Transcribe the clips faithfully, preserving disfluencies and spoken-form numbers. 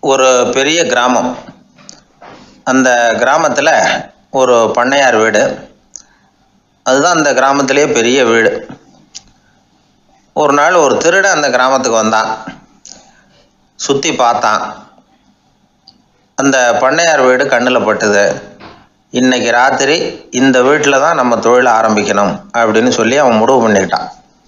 ஒரு பெரிய கிராமம். அந்த கிராமத்தில் ஒரு பண்ணையார் வீடு. அதுதான் அந்த கிராமத்திலேயே பெரிய வீடு. ஒரு நாள் ஒரு திருடன் அந்த கிராமத்துக்கு வந்தான். சுற்றி பார்த்தான். அந்த பண்ணையார் வீடு கண்ணில் பட்டுது. இன்னைக்கு ராத்திரி இந்த வீட்டில் தான் நம்ம தொழில் ஆரம்பிக்கணும் அப்படின்னு சொல்லி அவன் முடிவு பண்ணிக்கிட்டான்.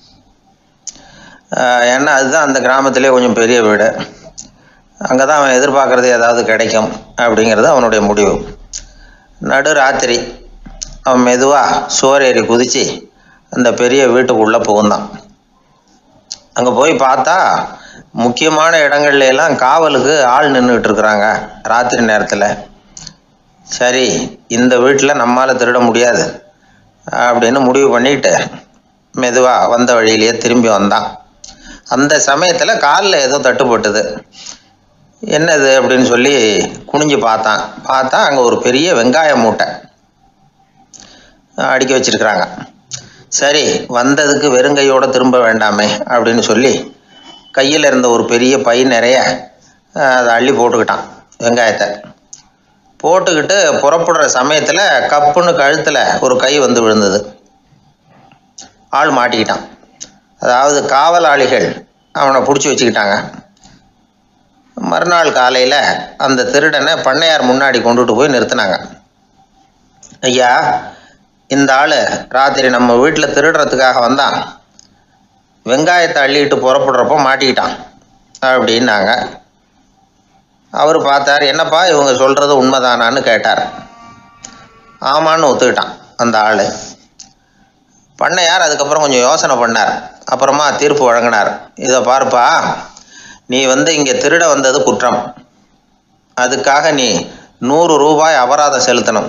ஏன்னா அதுதான் அந்த கிராமத்திலே கொஞ்சம் பெரிய வீடு. அங்கே தான் அவன் எதிர்பார்க்குறது ஏதாவது கிடைக்கும் அப்படிங்கிறது அவனுடைய முடிவு. நடு ராத்திரி அவன் மெதுவாக சுவரேறி குதித்து அந்த பெரிய வீட்டுக்குள்ளே புகுந்தான். அங்கே போய் பார்த்தா முக்கியமான இடங்கள்ல எல்லாம் காவலுக்கு ஆள் நின்றுக்கிட்டு இருக்கிறாங்க ராத்திரி நேரத்தில். சரி, இந்த வீட்டில் நம்மால் திருட முடியாது அப்படின்னு முடிவு பண்ணிட்டு மெதுவாக வந்த வழியிலேயே திரும்பி வந்தான். அந்த சமயத்தில் காலில் ஏதோ தட்டுப்பட்டுது. என்னது அப்படின்னு சொல்லி குனிஞ்சு பார்த்தான். பார்த்தா அங்கே ஒரு பெரிய வெங்காய மூட்டை அடுக்கி வச்சிருக்கிறாங்க. சரி, வந்ததுக்கு வெறுங்கையோடு திரும்ப வேண்டாமே அப்படின்னு சொல்லி கையில் இருந்த ஒரு பெரிய பை நிறைய அதை அள்ளி போட்டுக்கிட்டான். வெங்காயத்தை போட்டுக்கிட்டு புறப்படுற சமயத்தில் கப்புன்னு கழுத்தில் ஒரு கை வந்து விழுந்தது. ஆள் மாட்டிக்கிட்டான். அதாவது காவலாளிகள் அவனை பிடிச்சி வச்சுக்கிட்டாங்க. மறுநாள் காலையில் அந்த திருடனை பண்ணையார் முன்னாடி கொண்டுட்டு போய் நிறுத்தினாங்க. ஐயா, இந்த ஆள் ராத்திரி நம்ம வீட்டில் திருடுறதுக்காக வந்தான். வெங்காயத்தை அள்ளிட்டு புறப்படுறப்போ மாட்டிக்கிட்டான் அப்படின்னாங்க. அவர் பார்த்தார். என்னப்பா இவங்க சொல்கிறது உண்மைதானான்னு கேட்டார். ஆமான்னு ஒத்துக்கிட்டான் அந்த ஆள். பண்ணையார் அதுக்கப்புறம் கொஞ்சம் யோசனை பண்ணார். அப்புறமா தீர்ப்பு வழங்கினார். இதை பாருப்பா, நீ வந்து இங்கே திருட வந்தது குற்றம். அதுக்காக நீ நூறு ரூபாய் அபராதம் செலுத்தணும்,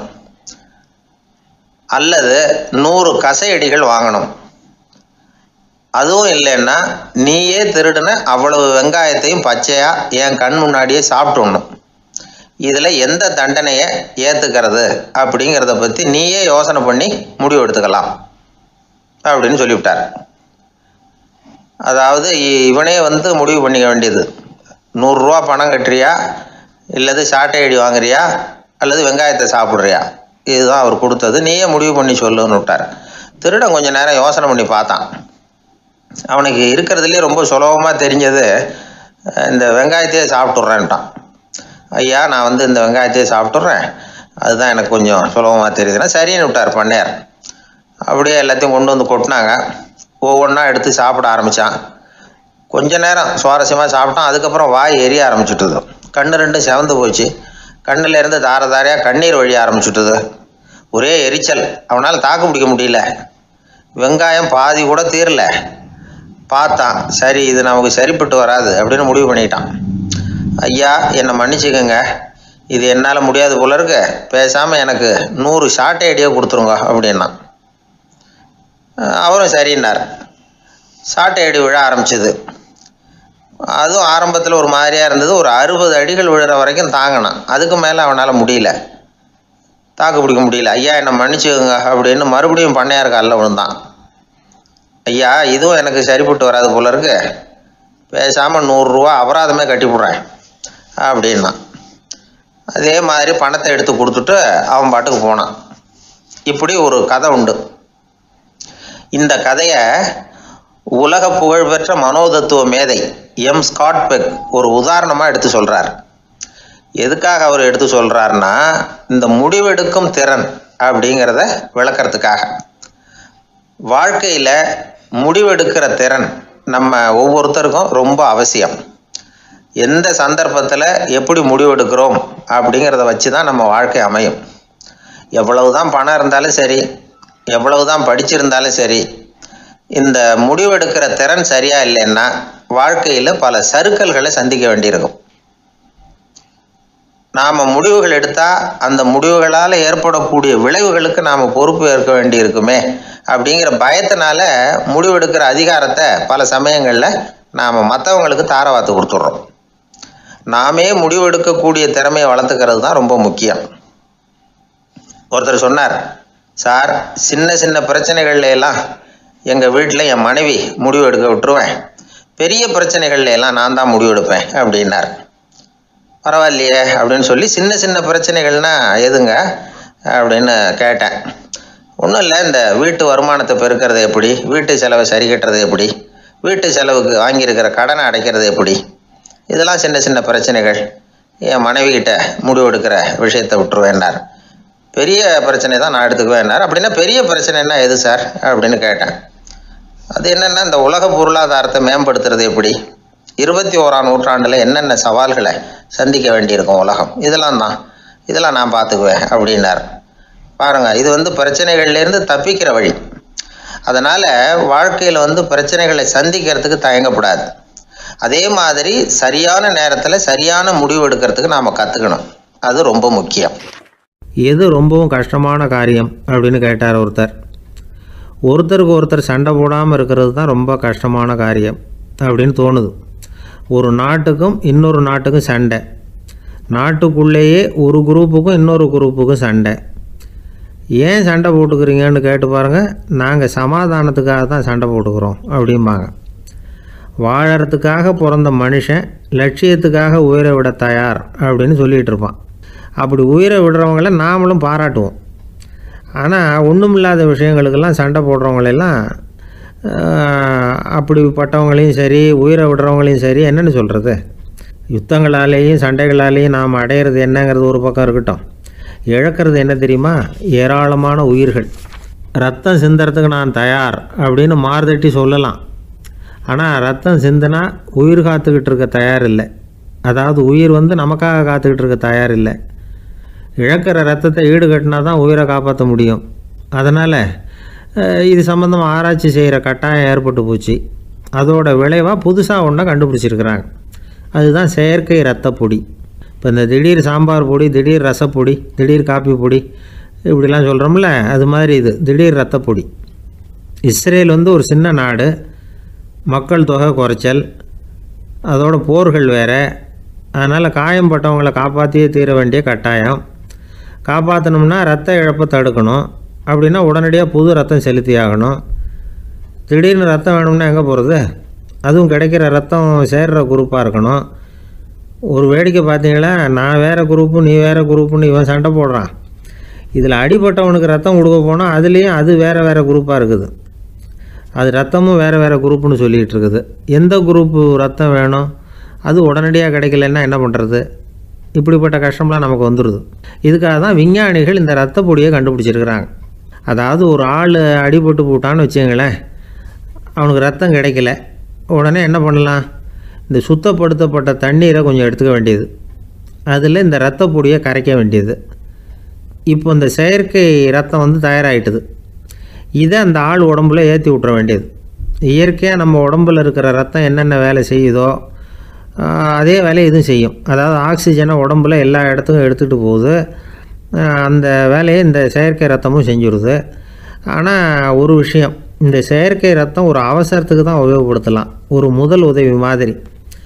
அல்லது நூறு கசையடிகள் வாங்கணும். அதுவும் இல்லைன்னா நீயே திருடுன அவ்வளவு வெங்காயத்தையும் பச்சையா என் கண் முன்னாடியே சாப்பிட்டுடணும். இதில் எந்த தண்டனையை ஏற்றுக்கிறது அப்படிங்கிறத பற்றி நீயே யோசனை பண்ணி முடிவு எடுத்துக்கலாம் அப்படின்னு சொல்லிவிட்டார். அதாவது இவனே வந்து முடிவு பண்ணிக்க வேண்டியது. நூறுரூவா பணம் கட்டுறியா, இல்லது சாட்டை அடி வாங்குறியா, அல்லது வெங்காயத்தை சாப்பிட்றியா, இதுதான் அவர் கொடுத்தது. நீயே முடிவு பண்ணி சொல்லுன்னு விட்டார். திருடன் கொஞ்சம் நேரம் யோசனை பண்ணி பார்த்தான். அவனுக்கு இருக்கிறதுலே ரொம்ப சுலபமாக தெரிஞ்சது இந்த வெங்காயத்தையே சாப்பிட்டுட்றேன்ட்டான். ஐயா, நான் வந்து இந்த வெங்காயத்தையே சாப்பிட்டுட்றேன், அதுதான் எனக்கு கொஞ்சம் சுலபமாக தெரியுதுன்னா சரின்னு விட்டார் பண்ணையார். அப்படியே எல்லாத்தையும் கொண்டு வந்து கொட்டினாங்க. ஒவ்வொன்றா எடுத்து சாப்பிட ஆரம்பித்தான். கொஞ்ச நேரம் சுவாரஸ்யமாக சாப்பிட்டான். அதுக்கப்புறம் வாய் எரிய ஆரம்பிச்சுட்டுது. கண்ணு ரெண்டும் செவந்து போச்சு. கண்ணில் இருந்து தார தாரையாக கண்ணீர் வழிய ஆரம்பிச்சுட்டுது. ஒரே எரிச்சல். அவனால் தாக்கு பிடிக்க முடியல. வெங்காயம் பாதி கூட தீரல. பார்த்தான், சரி இது நமக்கு சரிப்பட்டு வராது அப்படின்னு முடிவு பண்ணிட்டான். ஐயா, என்னை மன்னிச்சுக்கோங்க, இது என்னால் முடியாது போல இருக்கு, பேசாமல் எனக்கு நூறு ஷார்ட்டே ஐடியா கொடுத்துருங்க அப்படின்னா. அவரும் சரின்னார். சாட்டை அடி விழ ஆரம்பிச்சிது. அதுவும் ஆரம்பத்தில் ஒரு மாதிரியாக இருந்தது. ஒரு அறுபது அடிகள் விழுற வரைக்கும் தாங்கினான். அதுக்கு மேலே அவனால் முடியல, தாக்கு பிடிக்க முடியல. ஐயா, என்னை மன்னிச்சுக்கோங்க அப்படின்னு மறுபடியும் பண்ணையார் காலில் விழுந்தான். ஐயா, இதுவும் எனக்கு சரிப்பட்டு வராது போல இருக்கு, பேசாமல் நூறுரூவா அபராதமே கட்டிவிட்றேன் அப்படின்னா. அதே மாதிரி பணத்தை எடுத்து கொடுத்துட்டு அவன் பாட்டுக்கு போனான். இப்படி ஒரு கதை உண்டு. இந்த கதையை உலக புகழ்பெற்ற மனோதத்துவ மேதை எம் ஸ்காட் பெக் ஒரு உதாரணமாக எடுத்து சொல்கிறார். எதுக்காக அவர் எடுத்து சொல்கிறாருன்னா, இந்த முடிவெடுக்கும் திறன் அப்படிங்கிறத விளக்கிறதுக்காக. வாழ்க்கையில் முடிவெடுக்கிற திறன் நம்ம ஒவ்வொருத்தருக்கும் ரொம்ப அவசியம். எந்த சந்தர்ப்பத்தில் எப்படி முடிவெடுக்கிறோம் அப்படிங்கிறத வச்சு தான் நம்ம வாழ்க்கை அமையும். எவ்வளவு தான் பணம் இருந்தாலும் சரி, எவ்வளவு தான் படிச்சிருந்தாலும் சரி, இந்த முடிவெடுக்கிற திறன் சரியா இல்லைன்னா வாழ்க்கையில் பல சறுக்கல்களை சந்திக்க வேண்டியிருக்கும். நாம் முடிவுகள் எடுத்தால் அந்த முடிவுகளால் ஏற்படக்கூடிய விளைவுகளுக்கு நாம் பொறுப்பு ஏற்க வேண்டி இருக்குமே அப்படிங்கிற பயத்தினால முடிவெடுக்கிற அதிகாரத்தை பல சமயங்களில் நாம் மற்றவங்களுக்கு தாரவாத்து கொடுத்துட்றோம். நாமே முடிவெடுக்கக்கூடிய திறமையை வளர்த்துக்கிறது தான் ரொம்ப முக்கியம். ஒருத்தர் சொன்னார், சார், சின்ன சின்ன பிரச்சனைகள்ல எல்லாம் எங்கள் வீட்டில் என் மனைவி முடிவு எடுக்க விட்டுருவேன், பெரிய பிரச்சனைகள்ல எல்லாம் நான் தான் முடிவெடுப்பேன் அப்படின்னார். பரவாயில்லையே அப்படின்னு சொல்லி சின்ன சின்ன பிரச்சனைகள்னா எதுங்க அப்படின்னு கேட்டேன். ஒன்றும் இல்லை, இந்த வீட்டு வருமானத்தை பெருக்கிறது எப்படி, வீட்டு செலவை சரி கட்டுறது எப்படி, வீட்டு செலவுக்கு வாங்கியிருக்கிற கடனை அடைக்கிறது எப்படி, இதெல்லாம் சின்ன சின்ன பிரச்சனைகள், என் மனைவிகிட்ட முடிவு எடுக்கிற விஷயத்தை விட்டுருவேன்னார். பெரிய பிரச்சனை தான் நான் எடுத்துக்குவேன்னார். அப்படின்னா பெரிய பிரச்சனைன்னா எது சார் அப்படின்னு கேட்டேன். அது என்னென்னா, இந்த உலக பொருளாதாரத்தை மேம்படுத்துறது எப்படி, இருபத்தி ஓராம் நூற்றாண்டில் என்னென்ன சவால்களை சந்திக்க வேண்டியிருக்கும் உலகம், இதெல்லாம் தான், இதெல்லாம் நான் பார்த்துக்குவேன் அப்படின்னார். பாருங்கள், இது வந்து பிரச்சனைகள்லேருந்து தப்பிக்கிற வழி. அதனால் வாழ்க்கையில் வந்து பிரச்சனைகளை சந்திக்கிறதுக்கு தயங்கக்கூடாது. அதே மாதிரி சரியான நேரத்தில் சரியான முடிவு எடுக்கிறதுக்கு நாம் கற்றுக்கணும். அது ரொம்ப முக்கியம். எது ரொம்பவும் கஷ்டமான காரியம் அப்படின்னு கேட்டார் ஒருத்தர். ஒருத்தருக்கு ஒருத்தர் சண்டை போடாமல் இருக்கிறது தான் ரொம்ப கஷ்டமான காரியம் அப்படின்னு தோணுது. ஒரு நாட்டுக்கும் இன்னொரு நாட்டுக்கும் சண்டை, நாட்டுக்குள்ளேயே ஒரு குரூப்புக்கும் இன்னொரு குரூப்புக்கும் சண்டை. ஏன் சண்டை போட்டுக்கிறீங்கன்னு கேட்டு பாருங்கள். நாங்கள் சமாதானத்துக்காக தான் சண்டை போட்டுக்கிறோம் அப்படிம்பாங்க. வாழறதுக்காக பிறந்த மனுஷன் லட்சியத்துக்காக உயிரை விட தயார் அப்படின்னு சொல்லிகிட்டு இருப்பான். அப்படி உயிரை விடுறவங்கள நாமளும் பாராட்டுவோம். ஆனால் ஒன்றும் இல்லாத விஷயங்களுக்கெல்லாம் சண்டை போடுறவங்களெல்லாம் அப்படிப்பட்டவங்களையும் சரி உயிரை விடுறவங்களையும் சரி என்னென்னு சொல்கிறது, யுத்தங்களாலேயும் சண்டைகளாலேயும் நாம் அடையிறது என்னங்கிறது ஒரு பக்கம் இருக்கட்டும், இழக்கிறது என்ன தெரியுமா, ஏராளமான உயிர்கள். ரத்தம் சிந்துறதுக்கு நான் தயார் அப்படின்னு மார்தட்டி சொல்லலாம். ஆனால் ரத்தம் சிந்தினா உயிர் காத்துக்கிட்டு இருக்க தயார் இல்லை. அதாவது உயிர் வந்து நமக்காக காத்துக்கிட்டு இருக்க தயார் இல்லை. இழக்கிற ரத்தத்தை ஈடுகட்டினா தான் உயிரை காப்பாற்ற முடியும். அதனால் இது சம்மந்தமாக ஆராய்ச்சி செய்கிற கட்டாயம் ஏற்பட்டு போச்சு. அதோட விளைவாக புதுசாக ஒன்றை கண்டுபிடிச்சிருக்கிறாங்க. அதுதான் செயற்கை ரத்த பொடி. இப்போ இந்த திடீர் சாம்பார் பொடி, திடீர் ரசப்பொடி, திடீர் காப்பி பொடி இப்படிலாம் சொல்கிறோம்ல, அது மாதிரி இது திடீர் ரத்த பொடி. இஸ்ரேல் வந்து ஒரு சின்ன நாடு, மக்கள் தொகை குறைச்சல், அதோட போர்கள் வேறு. அதனால் காயம்பட்டவங்களை காப்பாற்றியே தீர வேண்டிய கட்டாயம். காப்பாற்றணும்னா ரத்த இழப்பை தடுக்கணும். அப்படின்னா உடனடியாக புது ரத்தம் செலுத்தி ஆகணும். திடீர்னு ரத்தம் வேணும்னா எங்கே போகிறது? அதுவும் கிடைக்கிற ரத்தம் சேர்கிற குரூப்பாக இருக்கணும். ஒரு வேடிக்கை பார்த்தீங்களா, நான் வேறு குரூப்பு நீ வேறு குரூப்புன்னு இவன் சண்டை போடுறான். இதில் அடிபட்டவனுக்கு ரத்தம் கொடுக்க போனால் அதுலேயும் அது வேறு வேறு குரூப்பாக இருக்குது. அது ரத்தமும் வேறு வேறு குரூப்புன்னு சொல்லிகிட்டு இருக்குது. எந்த குரூப்பு ரத்தம் வேணும், அது உடனடியாக கிடைக்கலன்னா என்ன பண்ணுறது? இப்படிப்பட்ட கஷ்டம்லாம் நமக்கு வந்துடுது. இதுக்காக தான் விஞ்ஞானிகள் இந்த ரத்த பொடியை கண்டுபிடிச்சிருக்கிறாங்க. அதாவது ஒரு ஆள் அடிபட்டு போட்டான்னு வச்சுங்களேன், அவனுக்கு ரத்தம் கிடைக்கல, உடனே என்ன பண்ணலாம், இந்த சுத்தப்படுத்தப்பட்ட தண்ணீரை கொஞ்சம் எடுத்துக்க வேண்டியது, அதில் இந்த ரத்த பொடியை கரைக்க வேண்டியது. இப்போ இந்த செயற்கை ரத்தம் வந்து தயாராகிட்டுது. இதை அந்த ஆள் உடம்புல ஏற்றி விட்ற வேண்டியது. இயற்கையாக நம்ம உடம்பில் இருக்கிற ரத்தம் என்னென்ன வேலை செய்யுதோ அதே வேலையை இதுவும் செய்யும். அதாவது ஆக்சிஜனை உடம்பில் எல்லா இடத்துக்கும் எடுத்துகிட்டு போகுது. அந்த வேலையை இந்த செயற்கை ரத்தமும் செஞ்சுடுது. ஆனால் ஒரு விஷயம், இந்த செயற்கை ரத்தம் ஒரு அவசரத்துக்கு தான் உபயோகப்படுத்தலாம், ஒரு முதல் உதவி மாதிரி.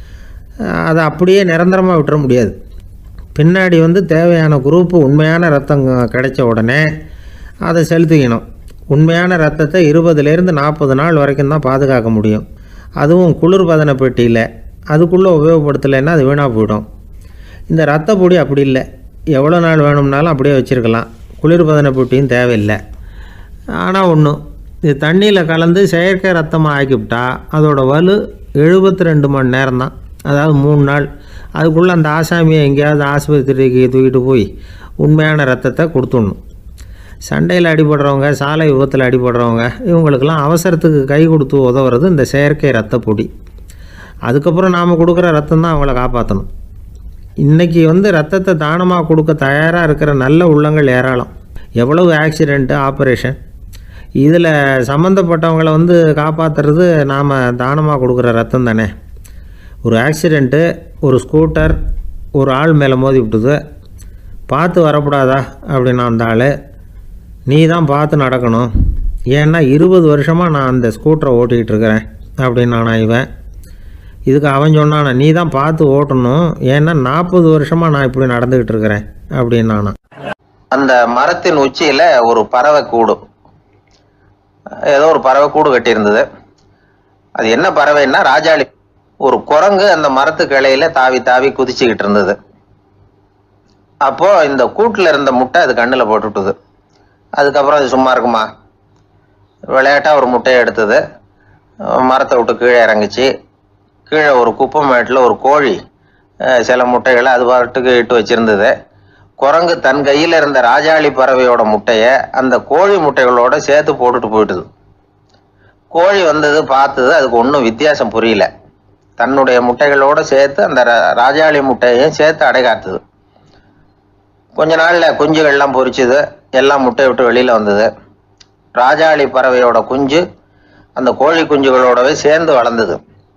அதை அப்படியே நிரந்தரமாக விட்டுற முடியாது. பின்னாடி வந்து தேவையான குரூப்பு உண்மையான ரத்தம் கிடைச்ச உடனே அதை செலுத்திக்கணும். உண்மையான ரத்தத்தை இருபதுலேருந்து நாற்பது நாள் வரைக்கும் தான் பாதுகாக்க முடியும். அதுவும் குளிர்பதன பெட்டியில். அதுக்குள்ளே உபயோகப்படுத்தலைன்னா அது வீணாக போயிடும். இந்த ரத்த பொடி அப்படி இல்லை, எவ்வளோ நாள் வேணும்னாலும் அப்படியே வச்சுருக்கலாம். குளிர்பதன பெட்டியும் தேவையில்லை. ஆனால் ஒன்று, இது தண்ணியில் கலந்து செயற்கை ரத்தமாக ஆக்கிவிட்டா அதோட வலு எழுபத்தி ரெண்டு மணி நேரம் தான், அதாவது மூணு நாள். அதுக்குள்ளே அந்த ஆசாமியை எங்கேயாவது ஆஸ்பத்திரிக்கு தூக்கிட்டு போய் உண்மையான ரத்தத்தை கொடுத்துடணும். சண்டையில் அடிபடுறவங்க, சாலை விபத்தில் அடிபடுறவங்க, இவங்களுக்கெல்லாம் அவசரத்துக்கு கை கொடுத்து உதவுறது இந்த செயற்கை ரத்த பொடி. அதுக்கப்புறம் நாம் கொடுக்குற ரத்தம் தான் அவங்கள காப்பாற்றணும். இன்றைக்கி வந்து ரத்தத்தை தானமாக கொடுக்க தயாராக இருக்கிற நல்ல உள்ளங்கள் ஏராளம். எவ்வளவு ஆக்சிடெண்ட்டு, ஆப்ரேஷன், இதில் சம்மந்தப்பட்டவங்களை வந்து காப்பாற்றுறது நாம் தானமாக கொடுக்குற ரத்தம் தானே. ஒரு ஆக்சிடெண்ட்டு, ஒரு ஸ்கூட்டர் ஒரு ஆள் மேலே மோதி விட்டுது, பார்த்து வரக்கூடாதா அப்படின்னா அந்த ஆள், நீ தான் பார்த்து நடக்கணும், ஏன்னா இருபது வருஷமாக நான் அந்த ஸ்கூட்டரை ஓட்டிகிட்டு இருக்கிறேன் அப்படின்னு நான் இவன். இதுக்கு அவன் சொன்னான், நீ தான் பார்த்து ஓட்டணும், ஏன்னா நாற்பது வருஷமாக நான் இப்படி நடந்துக்கிட்டு இருக்கிறேன் அப்படின்னு நானா. அந்த மரத்தின் உச்சியில் ஒரு பறவை கூடு, ஏதோ ஒரு பறவை கூடு கட்டியிருந்தது. அது என்ன பறவைன்னா ராஜாளி. ஒரு குரங்கு அந்த மரத்து கிளையில தாவி தாவி குதிச்சுக்கிட்டு இருந்தது. அப்போது இந்த கூட்டில் இருந்த முட்டை அது கண்ணில் போட்டுவிட்டுது. அதுக்கப்புறம் அது சும்மா இருக்குமா? விளையாட்டாக ஒரு முட்டையை எடுத்தது, மரத்தை விட்டு கீழே இறங்குச்சு. கீழே ஒரு குப்பை மேட்டில் ஒரு கோழி சில முட்டைகளை அது பாட்டுக்கு இட்டு வச்சுருந்தது. குரங்கு தன் கையில் இருந்த ராஜாளி பறவையோட முட்டையை அந்த கோழி முட்டைகளோட சேர்த்து போட்டுட்டு போயிட்டுது. கோழி வந்தது, பார்த்தது, அதுக்கு ஒன்றும் வித்தியாசம் புரியல. தன்னுடைய முட்டைகளோடு சேர்த்து அந்த ராஜாளி முட்டையையும் சேர்த்து அடைகாத்துது. கொஞ்ச நாளில் குஞ்சுகள்லாம் பொரிச்சுது, எல்லாம் முட்டையை விட்டு வெளியில் வந்தது. ராஜாளி பறவையோட குஞ்சு அந்த கோழி குஞ்சுகளோடவே சேர்ந்து வளர்ந்தது.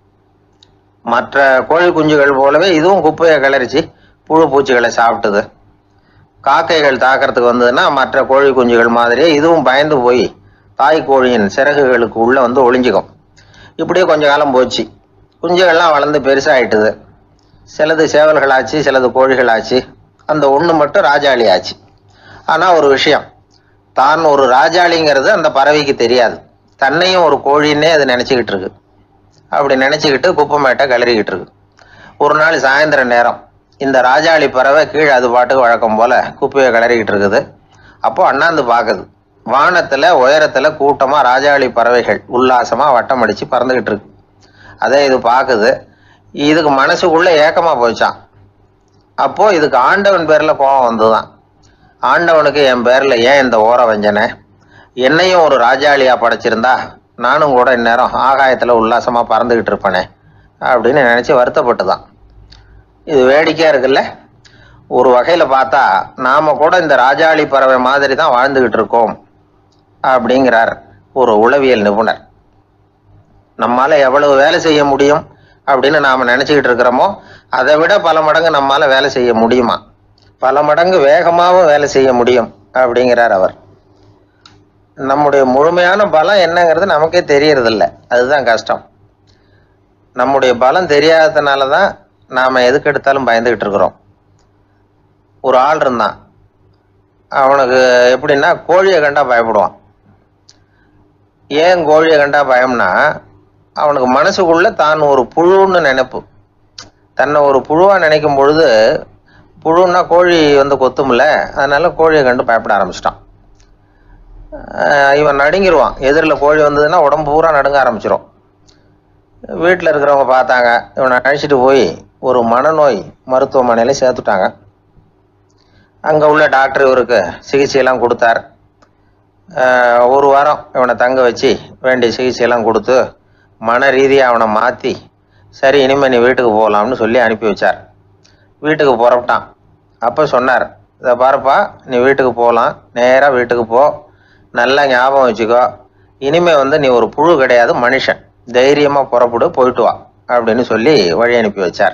மற்ற கோழி குஞ்சுகள் போலவே இதுவும் குப்பையை கிளறிச்சு புழு பூச்சிகளை சாப்பிட்டுது. காக்கைகள் தாக்கிறதுக்கு வந்ததுன்னா மற்ற கோழி குஞ்சுகள் மாதிரியே இதுவும் பயந்து போய் தாய் கோழியின் சிறகுகளுக்கு உள்ளே வந்து ஒளிஞ்சிக்கும். இப்படியே கொஞ்ச காலம் போச்சு. குஞ்சுகள்லாம் வளர்ந்து பெருசாகிட்டுது. சிலது சேவல்களாச்சு, சிலது கோழிகளாச்சு. அந்த ஒன்று மட்டும் ராஜாளி ஆச்சு. ஆனால் ஒரு விஷயம், தான் ஒரு ராஜாளிங்கிறது அந்த பறவைக்கு தெரியாது. தன்னையும் ஒரு கோழின்னே அது நினச்சிக்கிட்டு இருக்கு. அப்படி நினச்சிக்கிட்டு குப்பை மேட்டை கிளறிக்கிட்டு இருக்கு. ஒரு நாள் சாயந்தர நேரம் இந்த ராஜாளி பறவை கீழே அது பாட்டுக்கு வழக்கம் போல் குப்பையை கிளறிக்கிட்டு இருக்குது. அப்போது அண்ணாந்து பார்க்குது. வானத்தில் உயரத்தில் கூட்டமாக ராஜாளி பறவைகள் உல்லாசமாக வட்டம் அடித்து பறந்துக்கிட்டு இருக்கு. அதே இது பார்க்குது. இதுக்கு மனசுக்குள்ளே ஏக்கமாக போச்சான். அப்போது இதுக்கு ஆண்டவன் பேரில் கோபம் வந்துதான். ஆண்டவனுக்கு என் பேரில் ஏன் இந்த ஓர வஞ்சனை? என்னையும் ஒரு ராஜாளியாக படைச்சிருந்தா நானும் கூட இந்நேரம் ஆகாயத்தில் உல்லாசமாக பறந்துக்கிட்டு இருப்பேனே அப்படின்னு நினச்சி வருத்தப்பட்டு தான். இது வேடிக்கையாக இருக்குல்ல? ஒரு வகையில் பார்த்தா நாம் கூட இந்த ராஜாளி பறவை மாதிரி தான் வாழ்ந்துக்கிட்டு இருக்கோம் அப்படிங்கிறார் ஒரு உளவியல் நிபுணர். நம்மால் எவ்வளவு வேலை செய்ய முடியும் அப்படின்னு நாம் நினச்சிக்கிட்டு இருக்கிறோமோ அதை விட பல மடங்கு நம்மால் வேலை செய்ய முடியுமா? பல மடங்கு வேகமாகவும் வேலை செய்ய முடியும் அப்படிங்கிறார் அவர். நம்முடைய முழுமையான பலம் என்னங்கிறது நமக்கே தெரியறதில்ல. அதுதான் கஷ்டம். நம்முடைய பலம் தெரியாததுனால தான் நாம் எதுக்கு எடுத்தாலும் பயந்துக்கிட்டு இருக்கிறோம். ஒரு ஆள் இருந்தான். அவனுக்கு எப்படின்னா கோழியை கண்டா பயப்படுவான். ஏன் கோழியை கண்டா பயம்னா, அவனுக்கு மனசுக்குள்ளே தான் ஒரு புழுன்னு நினைப்பு. தன்னை ஒரு புழுவாக நினைக்கும் பொழுது, புழுன்னா கோழி வந்து கொத்தும்ல, அதனால கோழியை கண்டு பயப்பட ஆரம்பிச்சிட்டான். இவன் நடுங்கிடுவான். எதிரில் கோழி வந்ததுன்னா உடம்பு பூரா நடுங்க ஆரம்பிச்சிடும். வீட்டில் இருக்கிறவங்க பார்த்தாங்க. இவனை அழைச்சிட்டு போய் ஒரு மனநோய் மருத்துவமனையில் சேர்த்துட்டாங்க. அங்கே உள்ள டாக்டர் இவருக்கு சிகிச்சையெல்லாம் கொடுத்தார். ஒரு வாரம் இவனை தங்க வச்சு வேண்டிய சிகிச்சையெல்லாம் கொடுத்து மன ரீதியாக அவனை மாற்றி, சரி இனிமேல் நீ வீட்டுக்கு போகலாம்னு சொல்லி அனுப்பி வச்சார். வீட்டுக்கு புறப்பட்டான். அப்போ சொன்னார், இதை பாருப்பா, நீ வீட்டுக்கு போகலாம், நேராக வீட்டுக்கு போ, நல்லா ஞாபகம் வச்சுக்கோ, இனிமேல் வந்து நீ ஒரு புழு கிடையாது, மனுஷன், தைரியமாக புறப்படு, போயிட்டு வா அப்படின்னு சொல்லி வழி அனுப்பி வச்சார்.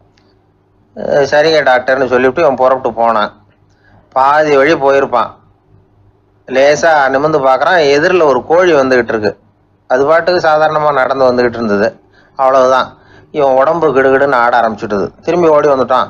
சரிங்க டாக்டர்னு சொல்லிவிட்டு இவன் புறப்பட்டு போனான். பாதி வழி போயிருப்பான். லேசாக நிமிர்ந்து பார்க்குறான். எதிரில் ஒரு கோழி வந்துக்கிட்டு இருக்கு. அது பாட்டுக்கு சாதாரணமாக நடந்து வந்துக்கிட்டு இருந்தது. அவ்வளவுதான். இவன் உடம்பு கிடுகிடுன்னு ஆட ஆரம்பிச்சுட்டுது. திரும்பி ஓடி வந்துட்டான்.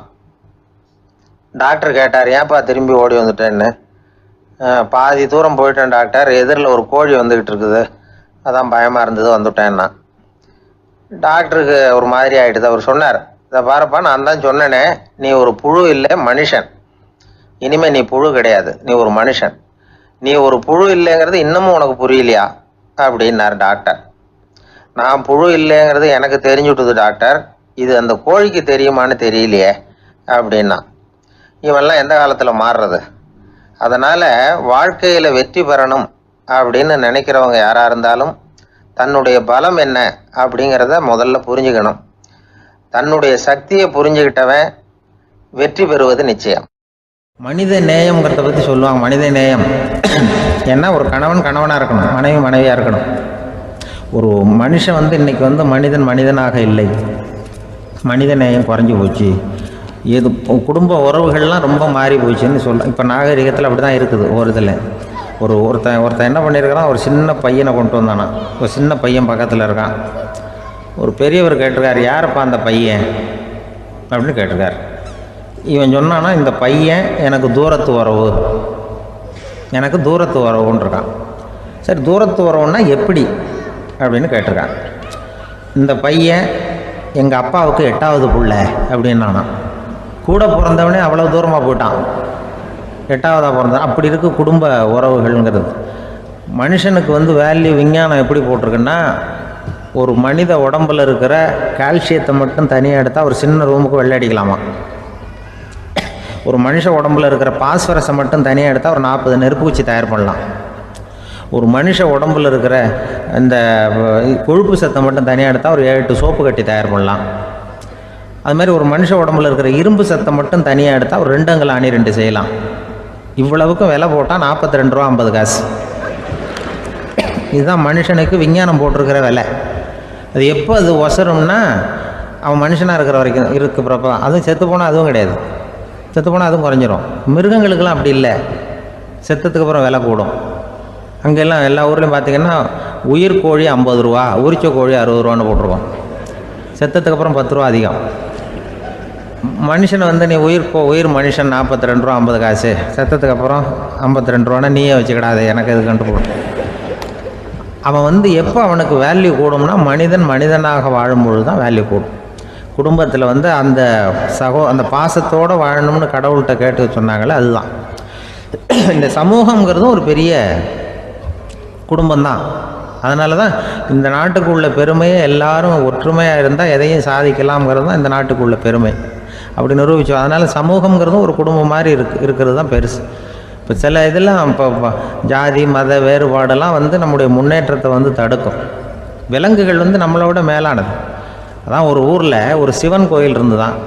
டாக்டர் கேட்டார், ஏன்ப்பா திரும்பி ஓடி வந்துட்டேன்னு. பாதி தூரம் போயிட்டேன் டாக்டர், எதிரில் ஒரு கோழி வந்துக்கிட்டு இருக்குது, அதான் பயமாக இருந்தது, வந்துட்டேன்னா. டாக்டருக்கு ஒரு மாதிரி ஆகிடுது. அவர் சொன்னார், இதை பாருப்பா, நான் தான் சொன்னேனே, நீ ஒரு புழு இல்லை, மனுஷன். இனிமேல் நீ புழு கிடையாது, நீ ஒரு மனுஷன். நீ ஒரு புழு இல்லைங்கிறது இன்னமும் உனக்கு புரியலையா அப்படின்னார் டாக்டர். நான் புழு இல்லைங்கிறது எனக்கு தெரிஞ்சுட்டுது டாக்டர், இது அந்த கோழிக்கு தெரியுமான்னு தெரியலையே அப்படின்னா. இவெல்லாம் எந்த காலத்தில் மாறுறது? அதனால் வாழ்க்கையில் வெற்றி பெறணும் அப்படின்னு நினைக்கிறவங்க யாராக இருந்தாலும் தன்னுடைய பலம் என்ன அப்படிங்கிறத முதல்ல புரிஞ்சுக்கணும். தன்னுடைய சக்தியை புரிஞ்சுக்கிட்டவன் வெற்றி பெறுவது நிச்சயம். மனித நேயம்ங்கிறத பற்றி சொல்லுவாங்க. மனித நேயம் ஏன்னா ஒரு கணவன் கணவனாக இருக்கணும், மனைவி மனைவியாக இருக்கணும். ஒரு மனுஷன் வந்து இன்றைக்கி வந்து மனிதன் மனிதனாக இல்லை, மனித நேயம் குறைஞ்சி போச்சு, இது குடும்ப உறவுகள்லாம் ரொம்ப மாறி போச்சுன்னு சொல்ல. இப்போ நாகரிகத்தில் அப்படி தான் இருக்குது. ஒரு இதில் ஒரு ஒருத்தன் ஒருத்தன் என்ன பண்ணியிருக்கிறான், ஒரு சின்ன பையனை கொண்டு வந்தானா. ஒரு சின்ன பையன் பக்கத்தில் இருக்கான். ஒரு பெரியவர் கேட்டிருக்கார், யாருப்பா அந்த பையன் அப்படின்னு கேட்டிருக்கார். இவன் சொன்னான்னா, இந்த பையன் எனக்கு தூரத்து உறவு, எனக்கு தூரத்து உறவுன்னு இருக்கான். சரி, தூரத்து உறவுன்னா எப்படி அப்படின்னு கேட்டிருக்கான். இந்த பையன் எங்கள் அப்பாவுக்கு எட்டாவது புள்ள அப்படின்னானா. கூட பிறந்தவனே அவ்வளோ தூரமாக போயிட்டான், எட்டாவதாக பிறந்தான். அப்படி இருக்கு குடும்ப உறவுகள்ங்கிறது. மனுஷனுக்கு வந்து வேல்யூ விஞ்ஞானம் எப்படி போட்டிருக்குன்னா, ஒரு மனித உடம்பில் இருக்கிற கால்சியத்தை மட்டும் தனியாக எடுத்தால் ஒரு சின்ன ரூமுக்கு வெள்ளை அடிக்கலாமா. ஒரு மனுஷ உடம்பில் இருக்கிற பாஸ்பரஸை மட்டும் தனியாக எடுத்தால் ஒரு நாற்பது நெருப்புக்குச்சி தயார் பண்ணலாம். ஒரு மனுஷ உடம்பில் இருக்கிற இந்த கொழுப்பு சத்தை மட்டும் தனியாக எடுத்தால் ஒரு ஏழு எட்டு சோப்பு கட்டி தயார் பண்ணலாம். அது மாதிரி ஒரு மனுஷ உடம்புல இருக்கிற இரும்பு சத்தை மட்டும் தனியாக எடுத்தால் ஒரு ரெண்டு அங்கல் அணி ரெண்டு செய்யலாம். இவ்வளவுக்கும் விலை போட்டால் நாற்பத்தி ரெண்டு ரூபா ஐம்பது காசு. இதுதான் மனுஷனுக்கு விஞ்ஞானம் போட்டிருக்கிற விலை. அது எப்போ அது ஒசரும்னா அவன் மனுஷனாக இருக்கிற வரைக்கும் இருக்கிறப்ப. அதுவும் செத்து போனால் அதுவும் கிடையாது, செத்து போனால் அதுவும் குறைஞ்சிரும். மிருகங்களுக்கெல்லாம் அப்படி இல்லை, செத்ததுக்கு அப்புறம் விலை கூடும். அங்கெல்லாம் எல்லா ஊர்லேயும் பார்த்திங்கன்னா உயிர் கோழி ஐம்பது ரூபா, உரிச்ச கோழி அறுபது ரூபான்னு போட்டிருக்கோம். செத்ததுக்கு அப்புறம் பத்து ரூபா அதிகம். மனுஷனை வந்து நீ உயிர் போ உயிர் மனுஷன் நாற்பத்தி ரெண்டு ரூபா ஐம்பது காசு, செத்ததுக்கு அப்புறம் ஐம்பத்தி ரெண்டு ரூபான்னா நீயே வச்சுக்கிடாது, எனக்கு இது கண்டு போடும். அவன் வந்து எப்போ அவனுக்கு வேல்யூ கூடும்னா மனிதன் மனிதனாக வாழும்பொழுது தான் வேல்யூ கூடும். குடும்பத்தில் வந்து அந்த சகோ அந்த பாசத்தோடு வாழணும்னு கடவுள்கிட்ட கேட்டு சொன்னாங்களே, அதுதான். இந்த சமூகங்கிறதும் ஒரு பெரிய குடும்பம்தான். அதனால தான் இந்த நாட்டுக்குள்ள பெருமையை எல்லாரும் ஒற்றுமையாக இருந்தால் எதையும் சாதிக்கலாம்ங்கிறது தான் இந்த நாட்டுக்குள்ள பெருமை. அப்படி நிரூபித்தோம். அதனால் சமூகங்கிறதும் ஒரு குடும்பம் மாதிரி இருக்கு இருக்கிறது தான் பெருசு. இப்போ சில இதெல்லாம் இப்போ ஜாதி மத வேறுபாடெல்லாம் வந்து நம்முடைய முன்னேற்றத்தை வந்து தடுக்கும். விலங்குகள் வந்து நம்மளோட மேலானது. அதான் ஒரு ஊரில் ஒரு சிவன் கோயில் இருந்து தான்.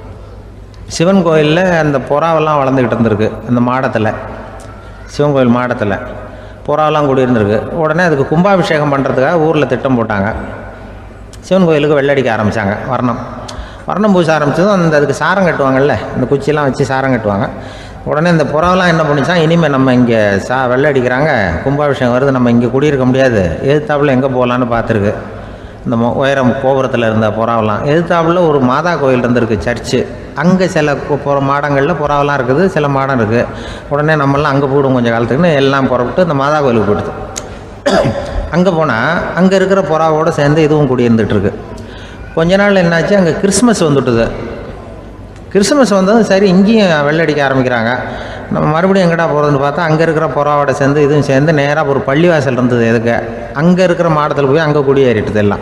சிவன் கோயிலில் அந்த புறாவெல்லாம் வளர்ந்துக்கிட்டு இருந்திருக்கு. அந்த மாடத்தில், சிவன் கோயில் மாடத்தில் புறாவெல்லாம் குடியிருந்திருக்கு. உடனே அதுக்கு கும்பாபிஷேகம் பண்ணுறதுக்காக ஊரில் திட்டம் போட்டாங்க. சிவன் கோயிலுக்கு வெள்ளடிக்க ஆரம்பித்தாங்க. வர்ணம் வர்ணம் பூச ஆரம்பித்ததும் அந்த அதுக்கு சாரம் கட்டுவாங்கள்ல, இந்த குச்சியெல்லாம் வச்சு சாரம் கட்டுவாங்க. உடனே இந்த புறாவெல்லாம் என்ன பண்ணிச்சான், இனிமேல் நம்ம இங்கே சா வெள்ளை அடிக்கிறாங்க, கும்பாபிஷேகம் வருது, நம்ம இங்கே குடியிருக்க முடியாது, எதிர்த்தாப்புல எங்கே போகலான்னு பார்த்துருக்கு. இந்த உயரம் கோபுரத்தில் இருந்த புறாவெல்லாம் எதிர்த்தாப்புல ஒரு மாதா கோயில் இருந்திருக்கு, சர்ச்சு. அங்கே சில புற மாடங்களில் புறாவெல்லாம் இருக்குது, சில மாடம் இருக்குது. உடனே நம்மளாம் அங்கே போய்டும் கொஞ்சம் காலத்துக்குன்னு எல்லாம் புறப்பட்டு இந்த மாதா கோயிலுக்கு போயிடுது. அங்கே போனால் அங்கே இருக்கிற புறாவோடு சேர்ந்து இதுவும் குடியிருந்துட்டுருக்கு. கொஞ்ச நாள் என்னாச்சு, அங்கே கிறிஸ்மஸ் வந்துவிட்டுது. கிறிஸ்மஸ் வந்ததும் சரி இங்கேயும் வெள்ளடிக்க ஆரம்பிக்கிறாங்க. நம்ம மறுபடியும் எங்கடா போகிறதுன்னு பார்த்தா அங்கே இருக்கிற புறாவோட சேர்ந்து இதுவும் சேர்ந்து நேராக ஒரு பள்ளிவாசல் இருந்தது. எதுக்கு அங்கே இருக்கிற மாடத்தில் போய் அங்கே குடியேறிட்டுது எல்லாம்.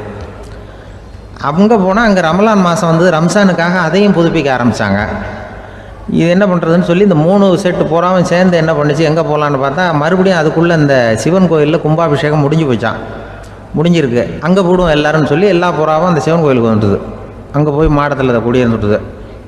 அங்கே போனால் அங்கே ரமலான் மாதம் வந்து ரம்ஜானுக்காக அதையும் புதுப்பிக்க ஆரம்பித்தாங்க. இது என்ன பண்ணுறதுன்னு சொல்லி இந்த மூணு செட்டு புறாவும் சேர்ந்து என்ன பண்ணிச்சு, எங்கே போகலான்னு பார்த்தா மறுபடியும் அதுக்குள்ளே இந்த சிவன் கோயிலில் கும்பாபிஷேகம் முடிஞ்சு போச்சான். முடிஞ்சிருக்கு, அங்கே போடுவோம் எல்லாருன்னு சொல்லி எல்லா புறாவும் அந்த சிவன் கோயிலுக்கு வந்துட்டுது. அங்கே போய் மாடத்தில் அதை குடியிருந்துட்டுது.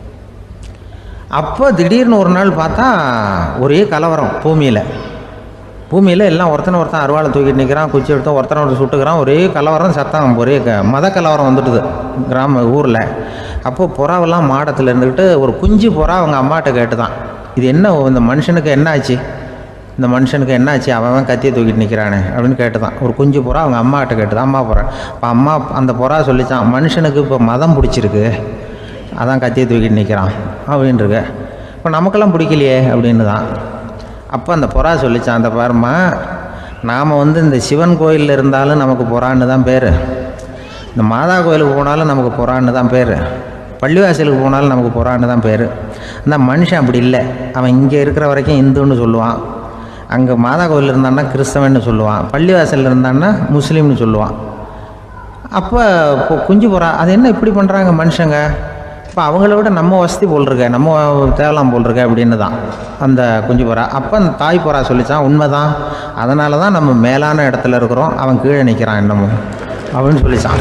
அப்போ திடீர்னு ஒரு நாள் பார்த்தா ஒரே கலவரம் பூமியில். பூமியில் எல்லாம் ஒருத்தனை ஒருத்தன் அருவாளை தூக்கிட்டு நிற்கிறான், குச்சி எடுத்து ஒருத்தனை ஒருத்தர் சுட்டுக்கிறான். ஒரே கலவரம், சத்தம், ஒரே க மத கலவரம் வந்துட்டுது கிராம ஊரில். அப்போது புறாவெல்லாம் மாடத்தில் இருந்துக்கிட்டு ஒரு குஞ்சு புறா அவங்க அம்மாட்ட கேட்டு தான், இது என்ன இந்த மனுஷனுக்கு என்ன ஆச்சு, இந்த மனுஷனுக்கு என்ன ஆச்சு, அவன் கத்தியை தூக்கிட்டு நிற்கிறானே அப்படின்னு கேட்டு தான். ஒரு குஞ்சு புறா அவங்க அம்மாட்ட கேட்டு தான். அம்மா புறா இப்போ அம்மா அந்த புறா சொல்லித்தான், மனுஷனுக்கு இப்போ மதம் பிடிச்சிருக்கு, அதான் கத்தியை தூக்கிட்டு நிற்கிறான் அப்படின்ருக்கு. இப்போ நமக்கெல்லாம் பிடிக்கலையே அப்படின்னு தான். அப்போ அந்த புறா சொல்லித்தான், அந்த பாருமா, நாம் வந்து இந்த சிவன் கோயிலில் இருந்தாலும் நமக்கு புறான்னு தான் பேர், இந்த மாதா கோயிலுக்கு போனாலும் நமக்கு புறான்னு தான் பேர், பள்ளிவாசலுக்கு போனாலும் நமக்கு புறான்னு தான் பேர். அந்த மனுஷன் அப்படி இல்லை. அவன் இங்கே இருக்கிற வரைக்கும் இந்துன்னு சொல்லுவான், அங்கே மாதா கோயில் இருந்தான்னா கிறிஸ்தவன்னு சொல்லுவான், பள்ளிவாசலில் இருந்தான்னா முஸ்லீம்னு சொல்லுவான். அப்போ இப்போ குஞ்சு புறா அது என்ன இப்படி பண்ணுறாங்க மனுஷங்க, இப்போ அவங்கள விட நம்ம வசதி போல் இருக்க, நம்ம தேவலாம் போல் இருக்க அப்படின்னு தான் அந்த குஞ்சு புறா. அப்போ அந்த தாய் புறா சொல்லித்தான், உண்மை தான், அதனால தான் நம்ம மேலான இடத்துல இருக்கிறோம், அவன் கீழே நிற்கிறான் என்னமோ அப்படின்னு சொல்லித்தான்.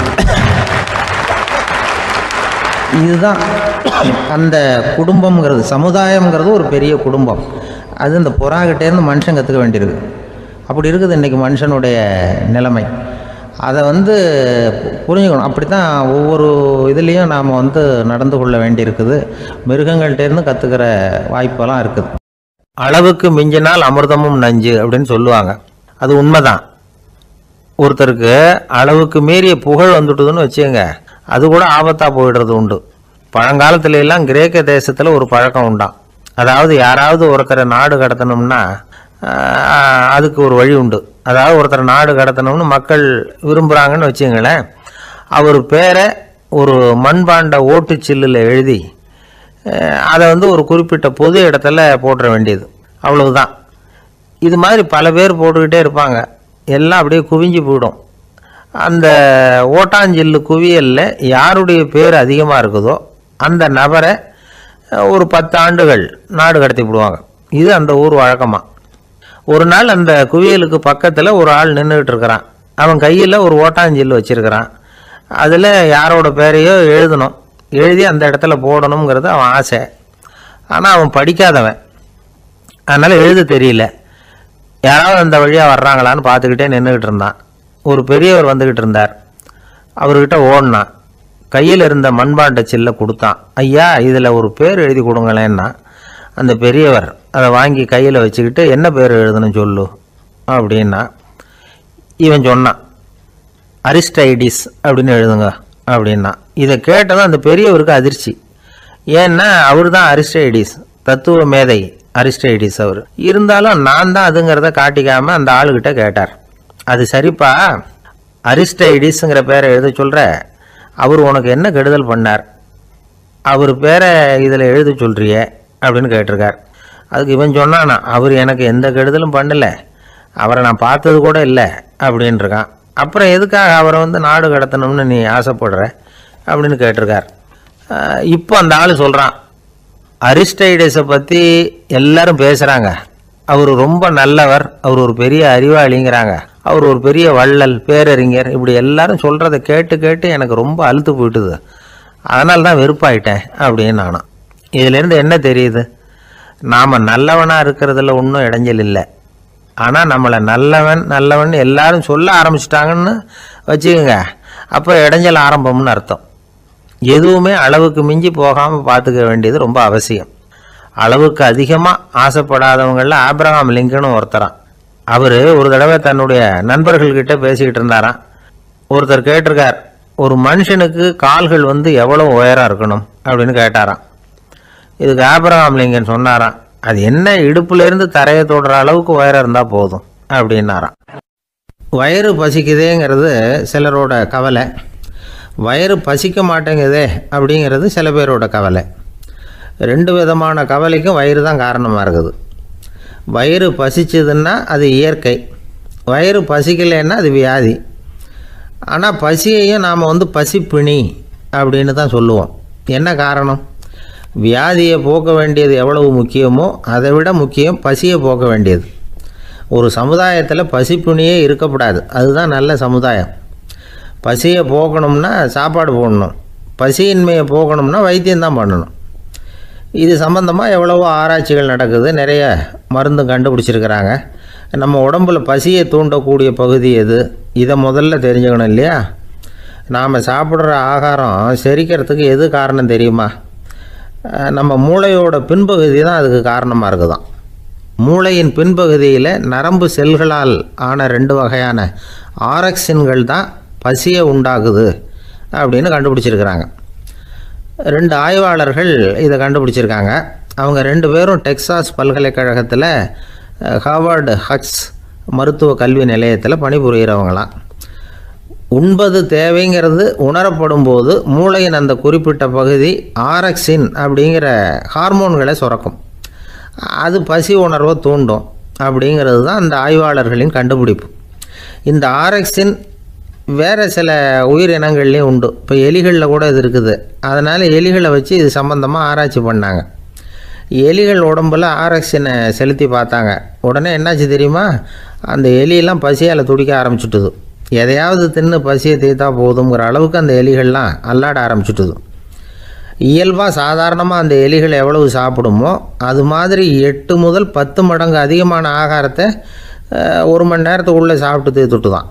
இதுதான் அந்த குடும்பம்ங்கிறது, சமுதாயம்ங்கிறது ஒரு பெரிய குடும்பம். அது இந்த புறாக்கிட்டேருந்து மனுஷன் கற்றுக்க வேண்டியிருக்கு. அப்படி இருக்குது இன்றைக்கி மனுஷனுடைய நிலைமை. அதை வந்து புரிஞ்சுக்கணும். அப்படி தான் ஒவ்வொரு இதுலேயும் நாம் வந்து நடந்து கொள்ள வேண்டியிருக்குது. மிருகங்கள்டேருந்து கற்றுக்கிற வாய்ப்பெல்லாம் இருக்குது. அளவுக்கு மிஞ்சினால் அமிர்தமும் நஞ்சு அப்படின்னு சொல்லுவாங்க. அது உண்மைதான். ஒருத்தருக்கு அளவுக்கு மீறிய புகழ் வந்துட்டுதுன்னு வச்சுங்க, அது கூட ஆபத்தாக போயிடுறது உண்டு. பழங்காலத்துல எல்லாம் கிரேக்க தேசத்தில் ஒரு பழக்கம் உண்டாம். அதாவது யாராவது ஒருத்தரை நாடு கடத்தணும்னா அதுக்கு ஒரு வழி உண்டு. அதாவது ஒருத்தரை நாடு கடத்தணும்னு மக்கள் விரும்புகிறாங்கன்னு வச்சுங்களேன், அவர் பேரை ஒரு மண்பாண்ட ஓட்டுச்சில்லில் எழுதி அதை வந்து ஒரு குறிப்பிட்ட பொது இடத்துல போட்டுற வேண்டியது, அவ்வளவுதான். இது மாதிரி பல பேர் போட்டுக்கிட்டே இருப்பாங்க, எல்லாம் அப்படியே குவிஞ்சு போயிடும். அந்த ஓட்டாஞ்சில்லு குவியலில் யாருடைய பேர் அதிகமாக இருக்குதோ அந்த நபரை ஒரு பத்து ஆண்டுகள் நாடு கடத்தி விடுவாங்க. இது அந்த ஊர் வழக்கமாக. ஒரு நாள் அந்த குவியலுக்கு பக்கத்தில் ஒரு ஆள் நின்றுக்கிட்டு இருக்கிறான். அவன் கையில் ஒரு ஓட்டாஞ்சில்லு வச்சுருக்கிறான். அதில் யாரோட பேரையோ எழுதணும், எழுதி அந்த இடத்துல போடணுங்கிறது அவன் ஆசை. ஆனால் அவன் படிக்காதவன், அதனால் எழுத தெரியல. யாராவது அந்த வழியாக வர்றாங்களான்னு பார்த்துக்கிட்டே நின்றுக்கிட்டு இருந்தான். ஒரு பெரியவர் வந்துக்கிட்டு இருந்தார். அவர்கிட்ட ஓடினான். கையில் இருந்த மண்பாண்ட சில்லை கொடுத்தான். ஐயா, இதில் ஒரு பேர் எழுதி கொடுங்களேன்னா அந்த பெரியவர் அதை வாங்கி கையில் வச்சுக்கிட்டு, என்ன பேர் எழுதணும் சொல்லு அப்படின்னா இவன் சொன்னான், அரிஸ்டைடிஸ் அப்படின்னு எழுதுங்க அப்படின்னா. இதை கேட்டதும் அந்த பெரியவருக்கு அதிர்ச்சி. ஏன்னா அவர் தான் அரிஸ்டைடிஸ், தத்துவ மேதை அரிஸ்டைடிஸ் அவர். இருந்தாலும் நான் தான் அதுங்கிறத காட்டிக்காமல் அந்த ஆளுகிட்ட கேட்டார். அது சரிப்பா, அரிஸ்டைடிஸுங்கிற பேரை எழுத சொல்கிற, அவர் உனக்கு என்ன கெடுதல் பண்ணார், அவர் பேரை இதில் எழுத சொல்கிறியே அப்படின்னு கேட்டிருக்கார். அதுக்கு இவன் சொன்னானா, அவர் எனக்கு எந்த கெடுதலும் பண்ணலை, அவரை நான் பார்த்தது கூட இல்லை அப்படின்ட்டுருக்கான். அப்புறம் எதுக்காக அவரை வந்து நாடு கடத்தணும்னு நீ ஆசைப்படுற அப்படின்னு கேட்டிருக்கார். இப்போ அந்த ஆள் சொல்கிறான், அரிஸ்டைடிஸை பற்றி எல்லாரும் பேசுகிறாங்க, அவர் ரொம்ப நல்லவர், அவர் ஒரு பெரிய அறிவாளிங்கிறாங்க, அவர் ஒரு பெரிய வள்ளல், பேரறிஞர், இப்படி எல்லாரும் சொல்கிறத கேட்டு கேட்டு எனக்கு ரொம்ப அழுத்து போயிட்டுது, அதனால தான் வெறுப்பாயிட்டேன் அப்படின்னு நானும். இதிலேருந்து என்ன தெரியுது, நாம் நல்லவனாக இருக்கிறதுல ஒன்றும் இடைஞ்சல் இல்லை. ஆனால் நம்மளை நல்லவன் நல்லவன் எல்லாரும் சொல்ல ஆரம்பிச்சிட்டாங்கன்னு வச்சுக்கோங்க, அப்போ இடைஞ்சல் ஆரம்பம்னு அர்த்தம். எதுவுமே அளவுக்கு மிஞ்சி போகாமல் பார்த்துக்க வேண்டியது ரொம்ப அவசியம். அளவுக்கு அதிகமாக ஆசைப்படாதவங்களில் ஆப்ரஹாம் லிங்கனும் ஒருத்தரான். அவர் ஒரு தடவை தன்னுடைய நண்பர்கள்கிட்ட பேசிக்கிட்டு இருந்தாராம். ஒருத்தர் கேட்டிருக்கார், ஒரு மனுஷனுக்கு கால்கள் வந்து எவ்வளோ உயரம் இருக்கணும் அப்படின்னு கேட்டாராம். இதுக்கு ஆப்ரஹாம் லிங்கன் சொன்னாராம், அது என்ன இடுப்புலேருந்து தரையை தொடுற அளவுக்கு உயரம் இருந்தால் போதும் அப்படின்னாராம். வயிறு பசிக்குதேங்கிறது சிலரோட கவலை, வயிறு பசிக்க மாட்டேங்குதே அப்படிங்கிறது சில பேரோட கவலை. ரெண்டு விதமான கவலைக்கும் வயிறு தான் காரணமாக இருக்குது. வயிறு பசிச்சதுன்னா அது இயற்கை, வயிறு பசிக்கலைன்னா அது வியாதி. ஆனால் பசியையும் நாம் வந்து பசிப்பிணி அப்படின்னு தான் சொல்லுவோம். என்ன காரணம், வியாதியை போக்க வேண்டியது எவ்வளவு முக்கியமோ அதை விட முக்கியம் பசியை போக்க வேண்டியது. ஒரு சமுதாயத்தில் பசிப்பிணியே இருக்கக்கூடாது, அதுதான் நல்ல சமுதாயம். பசியை போக்கணும்னா சாப்பாடு போடணும், பசியின்மையை போக்கணும்னா வைத்தியம்தான் பண்ணணும். இது சம்பந்தமாக எவ்வளவோ ஆராய்ச்சிகள் நடக்குது, நிறைய மருந்து கண்டுபிடிச்சிருக்கிறாங்க. நம்ம உடம்பில் பசியை தூண்டக்கூடிய பகுதி எது, இதை முதல்ல தெரிஞ்சுக்கணும் இல்லையா. நாம் சாப்பிட்ற ஆகாரம் செரிக்கிறதுக்கு எது காரணம் தெரியுமா, நம்ம மூளையோட பின்பகுதி தான் அதுக்கு காரணமாக இருக்குதாம். மூளையின் பின்பகுதியில் நரம்பு செல்களால் ஆன ரெண்டு வகையான ஆரக்சின்கள் தான் பசியை உண்டாகுது அப்படின்னு கண்டுபிடிச்சிருக்கிறாங்க. ரெண்டு ஆய்வாளர்கள் இதை கண்டுபிடிச்சிருக்காங்க. அவங்க ரெண்டு பேரும் டெக்சாஸ் பல்கலைக்கழகத்தில் ஹார்வர்டு ஹக்ஸ் மருத்துவ கல்வி நிலையத்தில் பணிபுரிகிறவங்களாம். உண்பது தேவைங்கிறது உணரப்படும் போது மூளையின் அந்த குறிப்பிட்ட பகுதி ஆரக்சின் அப்படிங்கிற ஹார்மோன்களை சுரக்கும், அது பசி உணர்வை தூண்டும் அப்படிங்கிறது தான் அந்த ஆய்வாளர்களின் கண்டுபிடிப்பு. இந்த ஆரக்சின் வேறு சில உயிரினங்கள்லேயும் உண்டு. இப்போ எலிகளில் கூட இது இருக்குது. அதனால் எலிகளை வச்சு இது சம்மந்தமாக ஆராய்ச்சி பண்ணாங்க. எலிகள் உடம்பில் ஆரக்சினை செலுத்தி பார்த்தாங்க. உடனே என்னாச்சு தெரியுமா, அந்த எலியெல்லாம் பசியால் துடிக்க ஆரம்பிச்சுட்டுது. எதையாவது தின்னு பசியை தீர்த்தா போதுங்கிற அளவுக்கு அந்த எலிகள்லாம் அல்லாட ஆரம்பிச்சுட்டுது. இயல்பாக சாதாரணமாக அந்த எலிகள் எவ்வளவு சாப்பிடுமோ அது மாதிரி எட்டு முதல் பத்து மடங்கு அதிகமான ஆகாரத்தை ஒரு மணி நேரத்துக்குள்ளே சாப்பிட்டு தீர்த்துட்டு தான்.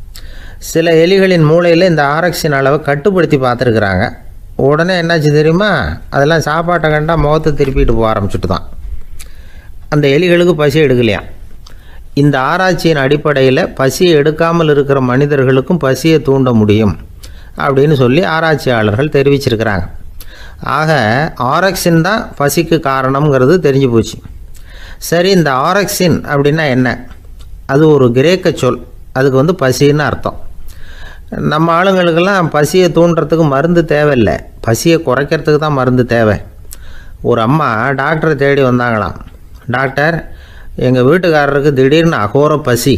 சில எலிகளின் மூளையில் இந்த ஆரக்சின் அளவை கட்டுப்படுத்தி பார்த்துருக்குறாங்க. உடனே என்னாச்சு தெரியுமா, அதெல்லாம் சாப்பாட்டை கண்டால் முகத்தை திருப்பிட்டு போக ஆரம்பிச்சுட்டு தான். அந்த எலிகளுக்கு பசி எடுக்கலையாம். இந்த ஆராய்ச்சியின் அடிப்படையில் பசியை எடுக்காமல் இருக்கிற மனிதர்களுக்கும் பசியை தூண்ட முடியும் அப்படின்னு சொல்லி ஆராய்ச்சியாளர்கள் தெரிவிச்சிருக்கிறாங்க. ஆக ஆரக்சின் தான் பசிக்கு காரணம்ங்கிறது தெரிஞ்சு போச்சு. சரி, இந்த ஆரக்சின் அப்படின்னா என்ன? அது ஒரு கிரேக்க சொல், அதுக்கு வந்து பசின்னு அர்த்தம். நம்ம ஆளுங்களுக்கெல்லாம் பசியை தூண்டுறதுக்கு மருந்து தேவையில்லை, பசியை குறைக்கிறதுக்கு தான் மருந்து தேவை. ஒரு அம்மா டாக்டரை தேடி வந்தாங்களாம். டாக்டர், எங்கள் வீட்டுக்காரருக்கு திடீர்னு அகோர பசி,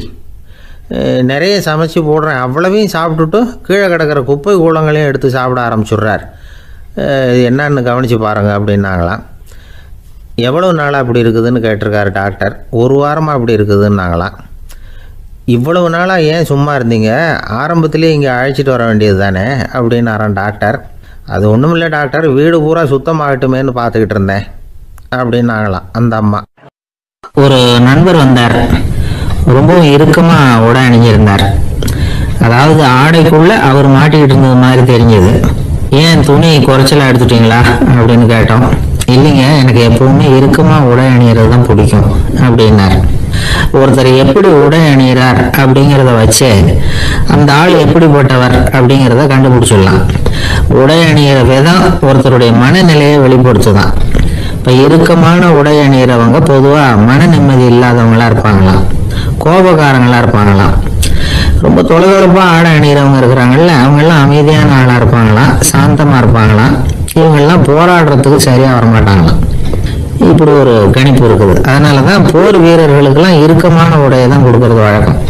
நிறைய சமைச்சு போடுறேன், அவ்வளவையும் சாப்பிட்டுட்டு கீழே கிடக்கிற குப்பை கூலங்களையும் எடுத்து சாப்பிட ஆரம்பிச்சுட்றார், இது என்னன்னு கவனித்து பாருங்கள் அப்படின்னாங்களாம். எவ்வளோ நாளாக அப்படி இருக்குதுன்னு கேட்டிருக்காரு டாக்டர். ஒரு வாரமாக அப்படி இருக்குதுன்னாங்களாம். இவ்வளவு நாளாக ஏன் சும்மா இருந்தீங்க, ஆரம்பத்துலேயே இங்கே அழைச்சிட்டு வர வேண்டியது தானே அப்படின்னாரான் டாக்டர். அது ஒன்றும் இல்லை டாக்டர், வீடு பூரா சுத்தமாகட்டுமேன்னு பார்த்துக்கிட்டு இருந்தேன் அப்படின்னாங்களாம் அந்த அம்மா. ஒரு நண்பர் வந்தார். ரொம்பவும் இறுக்கமாக உடை அணிஞ்சிருந்தார். அதாவது ஆடைக்குள்ளே அவர் மாட்டிக்கிட்டு இருந்தது மாதிரி தெரிஞ்சது. ஏன் துணி குறைச்சலாக எடுத்துட்டீங்களா அப்படின்னு கேட்டோம். இல்லைங்க, எனக்கு எப்பவுமே இறுக்கமாக உடை அணிகிறது தான் பிடிக்கும் அப்படின்னார். ஒருத்தர் எப்படி உடை அணிகிறார் அப்படிங்கிறத வச்சு அந்த ஆள் எப்படிப்பட்டவர் அப்படிங்கிறத கண்டுபிடிச்சிடலாம். உடை அணிகிற விதம் ஒருத்தருடைய மனநிலையை வெளிப்படுத்துதான். இப்போ இறுக்கமான உடை அணிகிறவங்க பொதுவாக மன நிம்மதி இல்லாதவங்களா இருப்பாங்களாம், கோபக்காரங்களா இருப்பாங்களாம். ரொம்ப தொலைதொலைப்பாக ஆடை அணிகிறவங்க இருக்கிறாங்கல்ல, அவங்கெல்லாம் அமைதியான ஆளாக இருப்பாங்களாம், சாந்தமாக இருப்பாங்களாம். இவங்கெல்லாம் போராடுறதுக்கு சரியாக வரமாட்டாங்களாம். இப்படி ஒரு கணிப்பு இருக்குது. அதனால தான் போர் வீரர்களுக்கெல்லாம் இறுக்கமான உடையை தான் கொடுக்கறது வழக்கம்.